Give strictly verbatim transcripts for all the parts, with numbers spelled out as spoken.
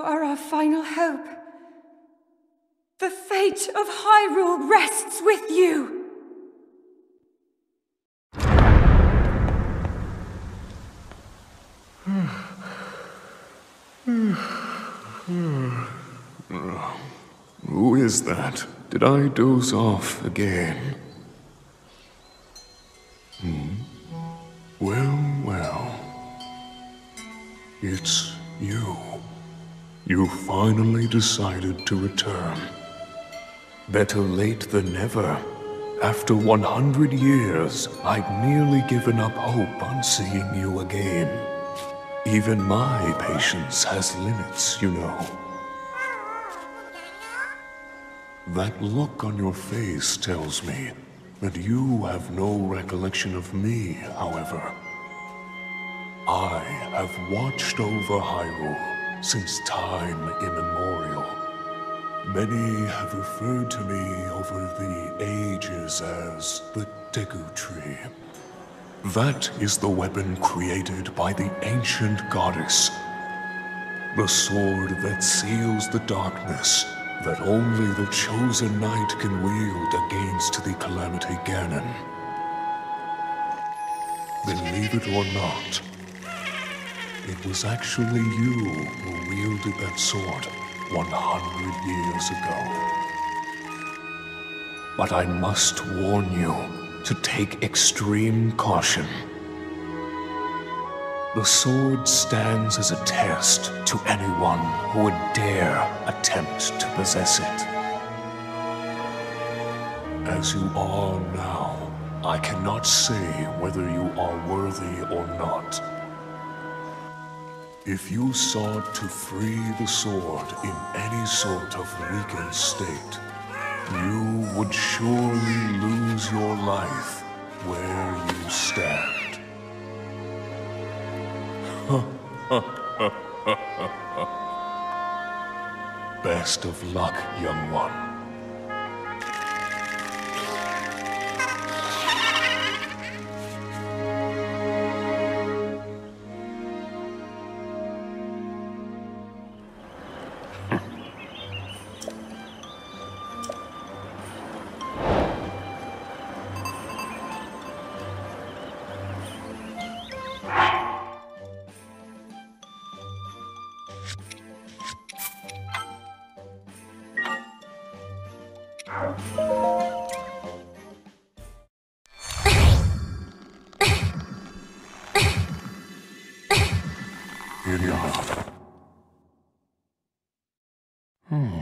are our final hope. The fate of Hyrule rests with you! Who is that? Did I doze off again? Hmm? Well, well. It's you. You finally decided to return. Better late than never. After one hundred years, I'd nearly given up hope on seeing you again. Even my patience has limits, you know. That look on your face tells me that you have no recollection of me, however. I have watched over Hyrule since time immemorial. Many have referred to me over the ages as the Deku Tree. That is the weapon created by the ancient goddess. The sword that seals the darkness that only the chosen knight can wield against the Calamity Ganon. Believe it or not, it was actually you who wielded that sword one hundred years ago. But I must warn you to take extreme caution. The sword stands as a test to anyone who would dare attempt to possess it. As you are now, I cannot say whether you are worthy or not. If you sought to free the sword in any sort of weakened state, you would surely lose your life where you stand. Best of luck, young one. Enough. Hmm.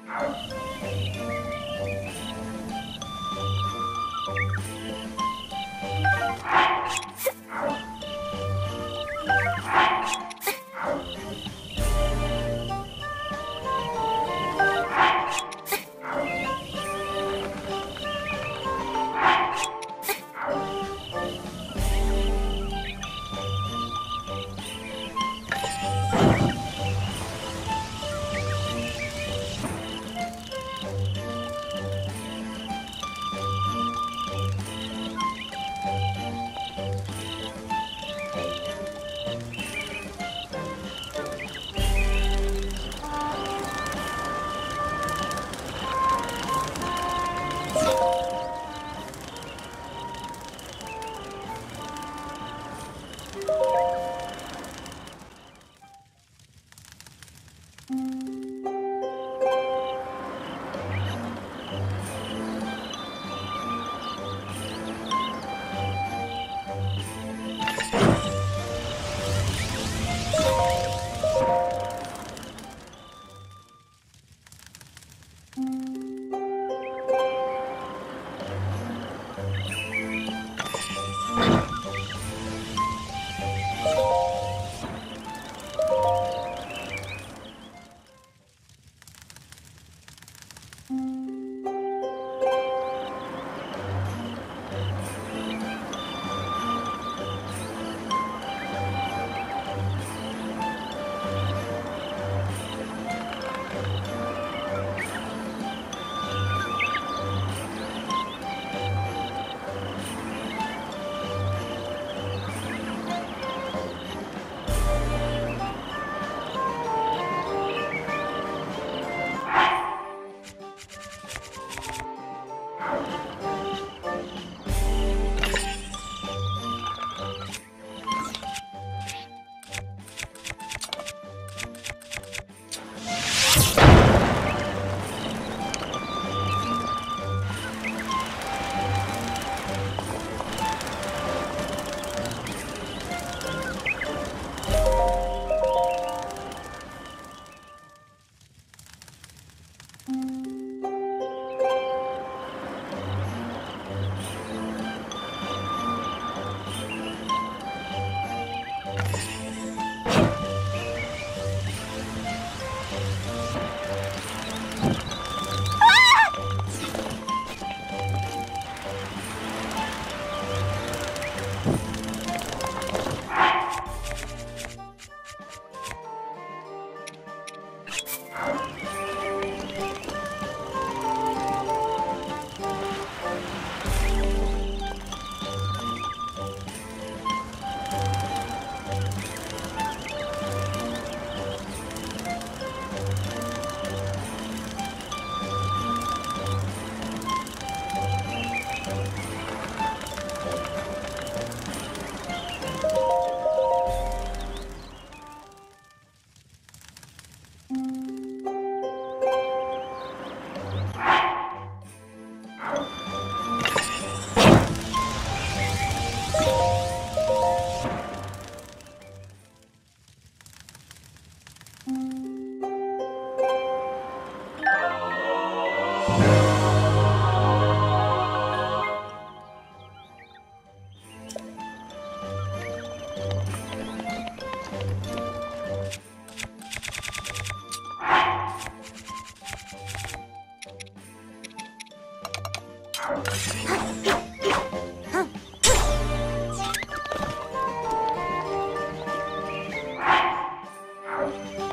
Huh?